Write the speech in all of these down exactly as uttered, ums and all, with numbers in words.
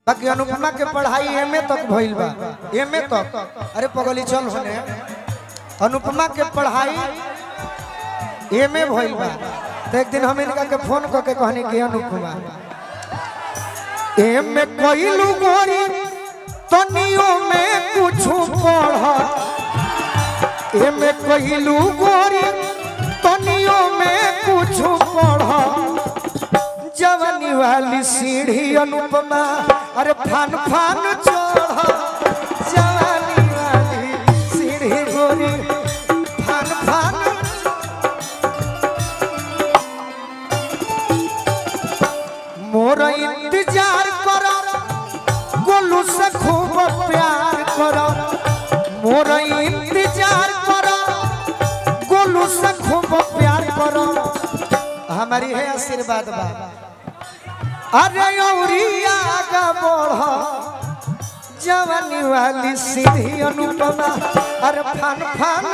बाकी अनुपमा के पढ़ाई एमए तक भइल बा, एमए तक। अरे पगली चल होने, अनुपमा के पढ़ाई एमए भइल बा। तो एक दिन हम इनका के फोन करके कहनी कि अनुपमा एमए कइलू गोरी तनियो में कुछ पढ़, एमए कइलू गोरी तनियो में कुछ पढ़, जवानी वाली सीढ़ी अनुपमा अरे फान फान चढ़, जवानी वाली सीढ़ी गोरी फान फान। मोर इंतजार करो गोलू से खूब प्यार करो, मोर इंतजार करो गोलू से खूब प्यार करो, हमारी है आशीर्वाद बा। अरे औरिया का बढ़, जवानी वाली सीधी अनुपमा अरे फान फान।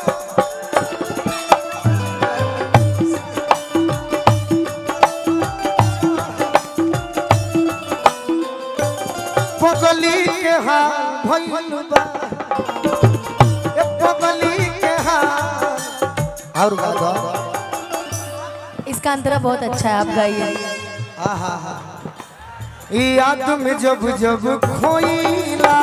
पगली के हाल भइल बा, ए पगली के हाल। और गा इसका अंतरा बहुत अच्छा है, आप गाइए। आहा हा याद में जब जब खोइला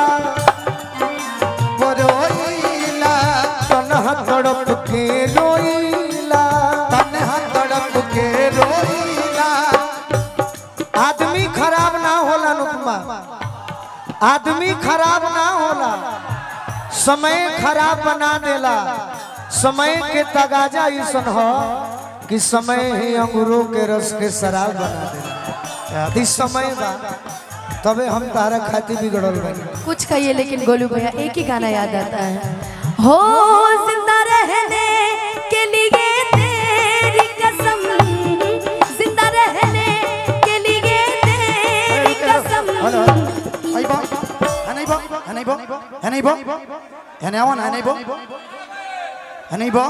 परोइला, तन्हा तड़प के रोइला, तन्हा तड़प के रोइला। आदमी खराब ना होला अनुपमा, आदमी खराब ना होला, समय खराब बना देला। समय के तगाजा ऐसन हो कि समय ही अंगूरों के रस के शराब बना देला। इस समय बा तबे हम तारा खाती बिगड़ल बनी। कुछ कहिए लेकिन गोलू भैया एक ही गाना याद आता है, हो जिंदा रहने के लिए तेरी कसम, जिंदा रहने के लिए तेरी कसम। Hey bo, hey bo, hey bo, hey bo, hey awan, hey bo, hey bo.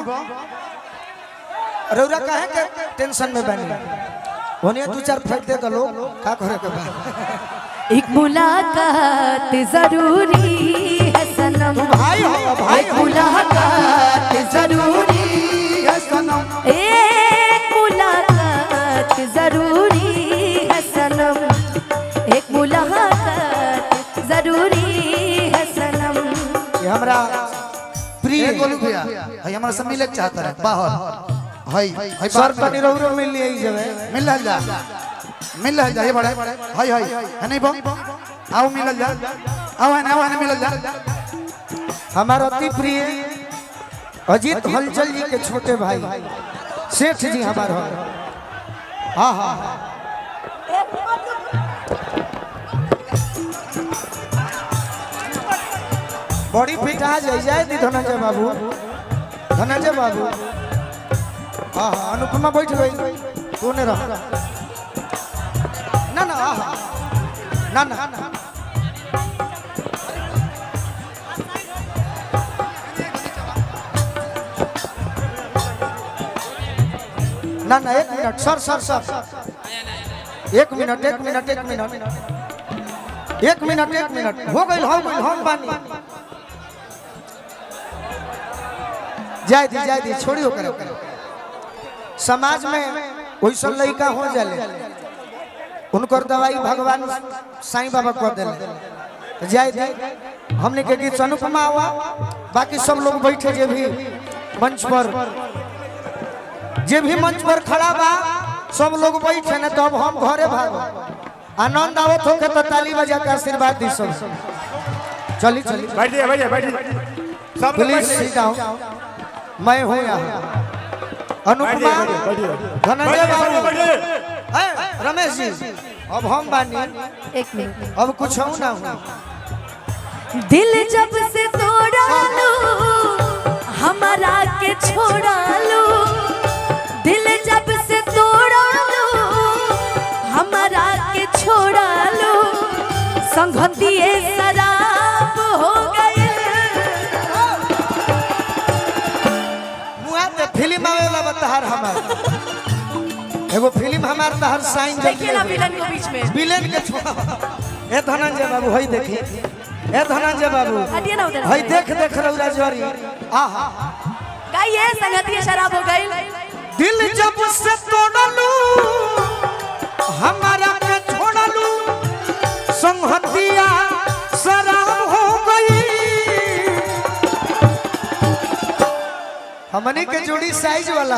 रौरा काहे के टेंशन में बनी, होने दो चार फेंक दे तो लोग का करे के बा। एक मुलाकात जरूरी है सनम, भाई हो भाई, एक मुलाकात जरूरी है सनम, एक मुलाकात जरूरी है सनम, एक मुलाकात जरूरी है सनम। ये हमरा प्रिय गोलू भैया, hey हमारा सब मिले चाहता है बाहर, hey hey सर तनी रौरा मिल लिए जगह मिल जा, मिल जा ये बड़ा, hey hey hey bo, आओ मिल जा, आओ है आओ है मिल जा। हमारा अति प्रिय अजीत हलचल जी के छोटे भाई सेठ जी हमारे हो। हाँ हाँ बड़ी पिटा जाए जाए दी धनंजय बाबू, धनंजय बाबू। हाँ हाँ अनुपमा बैठ गई, तू ने रहा ना ना। हाँ ना ना ना ना एक मिनट सर सर सर एक मिनट एक मिनट एक मिनट एक मिनट एक मिनट हो गई हो गई हम बानी। जाय दी जाय दी छोड़ियो करो। समाज में वैसा लड़का हो जाले उनकर दवाई भगवान साईं बाबा को देले। जाय दी हमने के गीत अनुपमा हुआ, बाकी सब लोग बैठे जे भी मंच पर, जे भी मंच पर खड़ा बा सब लोग बैठे न, तब हम घरे भागो। आनंद आवत हो के तो ताली बजा के आशीर्वाद दी सब। चली चली बैठिए बैठिए बैठिए सब प्लीज सिट डाउन। मैं हूँ यहाँ अनुपमा, धनंजय बाबू, रमेश जी। अब हम बानी, एक मिनट, अब कुछ हूँ ना हूँ। दिल जब से तोड़ा लो हमारा के छोड़ा लो, दिल जब से तोड़ा लो हमारा के छोड़ा लो, संगतिये शराब हो गए। मुआ ते फिल्म आवेला बताहर हमार, एगो फिल्म हमार तहर साइन देखिए ना विलन को बीच में, विलेन के छोड़ा ए धनंजय बाबू हई देखी ए धनंजय बाबू हटिए ना उधर हई देख देख रौरा जोरी आहा गाइए संगतिया शराब हो गई दिल जब से तोड़लू हमारा के छोड़लू संगतिया शराब हो गई हमने के जोड़ी साइज वाला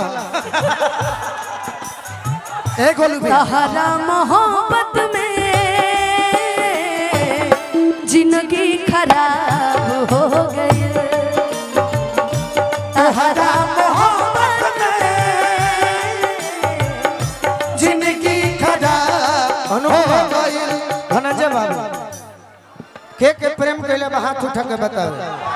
ए गोलू भैया तहरा मोहब्बत में जिंदगी खराब हो गई तहरा मोहब्बत में जिंदगी खराब अनुभव धनंजय बाबू के के प्रेम कैले हाथ उठा के बताओ